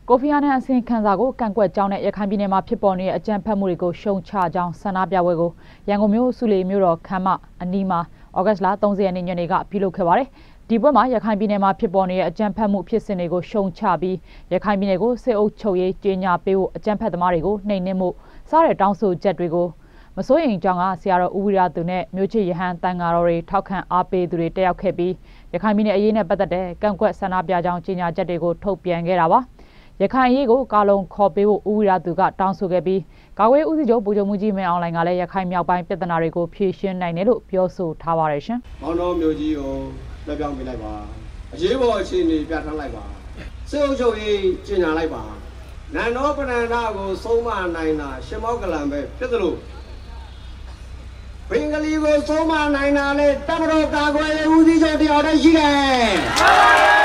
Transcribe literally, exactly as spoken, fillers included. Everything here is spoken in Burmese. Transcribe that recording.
ကိုဖီအာနန်အစီရင်ခံစာကိုကန့်ကွက်ကြောင်းနဲ့ရခိုင်ပြည်နယ်မှာဖြစ်ပေါ်နေတဲ့အကြမ်းဖက်မှုတွေကိုရှုံချကြောင်းဆန္ဒပြပွဲကိုရန်ကုန်မြို့စုလီမြို့တော်ခမ်းမအနီးမှာဩဂတ်လ၃၀ရက်နေ့ညနေကပြုလုပ်ခဲ့ပါတယ်။ဒီပွဲမှာရခိုင်ပြည်နယ်မှာဖြစ်ပေါ်နေတဲ့အကြမ်းဖက်မှုဖြစ်စဉ်တွေကိုရှုံချပြီးရခိုင်ပြည်နယ်ကိုစစ်အုပ်ချုပ်ရေးကြေညာပေးဖို့အကြမ်းဖက်သမားတွေကိုနှိမ်နင်းမှုစတဲ့တောင်းဆိုချက်တွေကိုမစိုးရိမ်ကြောင်းကဆရာတော်ဦးဝိရသူနဲ့မြို့ချစ်ရဟန်းတန်ဃာတော်တွေထောက်ခံအားပေးသူတွေတက်ရောက်ခဲ့ပြီးရခိုင်ပြည်နယ်အရေးနဲ့ပတ်သက်တဲ့ကန့်ကွက်ဆန္ဒပြကြောင်းကြေညာချက်တွေကိုထုတ်ပြန်ခဲ့တာပါ။ရခိုင်ရေးကိုကာလုံခေါ်ပေးဖို့ဦးဝိရသူကတောင်းဆိုခဲ့ပြီးကာကွယ်ဦးစီးချုပ်ဗိုလ်ချုပ်မှုကြီးမင်းအောင်လှိုင်ကလည်းရခိုင်မြောက်ပိုင်းပြည်ထနာတွေကိုဖြေရှင်းနိုင်တယ်လို့ပြောဆိုထားပါတယ်ရှင်။မောင်တော်မျိုးကြီးကိုလက်ပြောင်းပေးလိုက်ပါ။အရေးပေါ်အခြေအနေပြဋ္ဌာန်းလိုက်ပါ။စစ်အုပ်ချုပ်ရေးကြေညာလိုက်ပါ။နန္ဒောပဏ္ဏကိုဆုံးမနိုင်တာရှင်မောကလံပဲဖြစ်သလိုဘင်္ဂလီကိုဆုံးမနိုင်တာလေတမတော်ကာကွယ်ဦးစီးချုပ်တယောက်တည်းရှိတယ်။